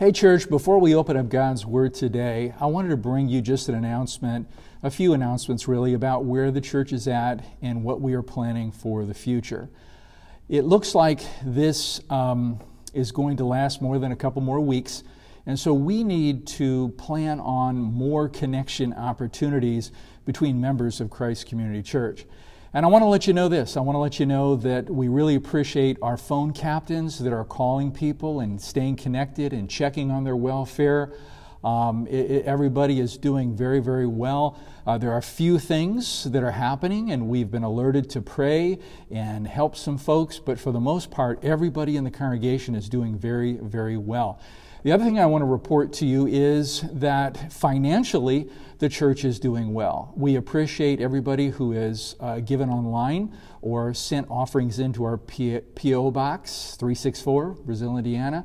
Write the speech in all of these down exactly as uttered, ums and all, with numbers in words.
Hey church, before we open up God's Word today, I wanted to bring you just an announcement, a few announcements really, about where the church is at and what we are planning for the future. It looks like this um, is going to last more than a couple more weeks, and so we need to plan on more connection opportunities between members of Christ Community Church. And I want to let you know this. I want to let you know that we really appreciate our phone captains that are calling people and staying connected and checking on their welfare. Um, it, it, everybody is doing very, very well. Uh, there are a few things that are happening, and we've been alerted to pray and help some folks, but for the most part, everybody in the congregation is doing very, very well. The other thing I want to report to you is that financially, the church is doing well. We appreciate everybody who has uh, given online or sent offerings into our P O Box three six four, Brazil, Indiana.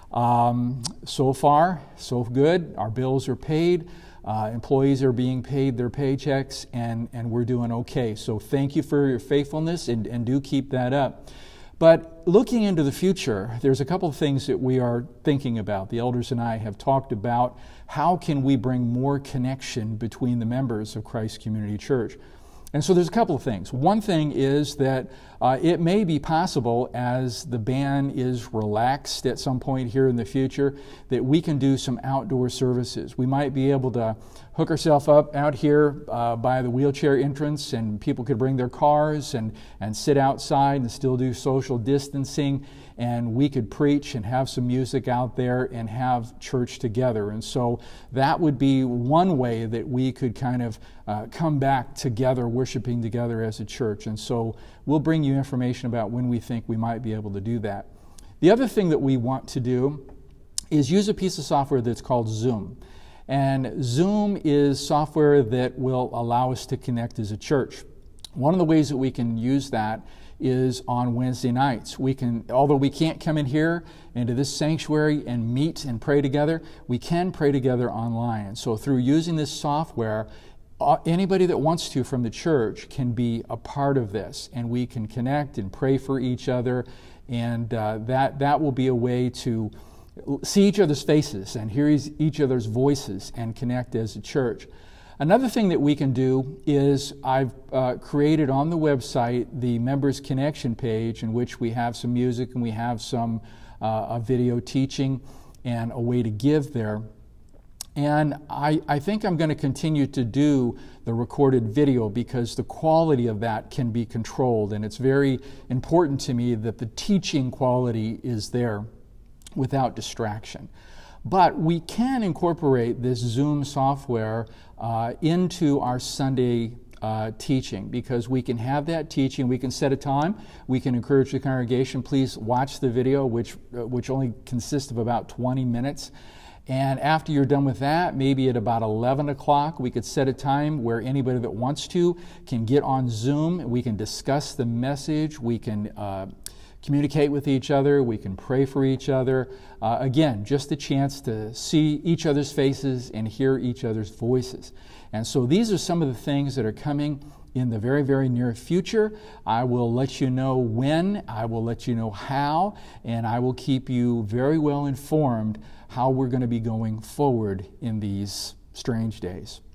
Um, so far, so good. Our bills are paid. Uh, employees are being paid their paychecks, and, and we're doing okay. So thank you for your faithfulness, and, and do keep that up. But looking into the future, there's a couple of things that we are thinking about. The elders and I have talked about how can we bring more connection between the members of Christ Community Church. And so there's a couple of things. One thing is that uh, it may be possible, as the ban is relaxed at some point here in the future, that we can do some outdoor services. We might be able to hook ourselves up out here uh, by the wheelchair entrance, and people could bring their cars and, and sit outside and still do social distancing, and we could preach and have some music out there and have church together. And so that would be one way that we could kind of uh, come back together, worshiping together as a church. And so we'll bring you information about when we think we might be able to do that. The other thing that we want to do is use a piece of software that's called Zoom. And Zoom is software that will allow us to connect as a church. One of the ways that we can use that is on Wednesday nights. We can, although we can't come in here into this sanctuary and meet and pray together, we can pray together online. And so through using this software, anybody that wants to from the church can be a part of this, and we can connect and pray for each other, and uh, that, that will be a way to see each other's faces and hear each other's voices and connect as a church. Another thing that we can do is I've uh, created on the website the Members Connection page, in which we have some music and we have some uh, a video teaching and a way to give there. And I, I think I'm going to continue to do the recorded video because the quality of that can be controlled, and it's very important to me that the teaching quality is there without distraction. But we can incorporate this Zoom software uh, into our Sunday uh, teaching, because we can have that teaching. We can set a time. We can encourage the congregation, please watch the video, which, uh, which only consists of about twenty minutes. And after you're done with that, maybe at about eleven o'clock, we could set a time where anybody that wants to can get on Zoom. We can discuss the message. We can uh, communicate with each other. We can pray for each other. Uh, again, just a chance to see each other's faces and hear each other's voices. And so these are some of the things that are coming in the very, very near future. I will let you know when, I will let you know how, and I will keep you very well informed how we're going to be going forward in these strange days.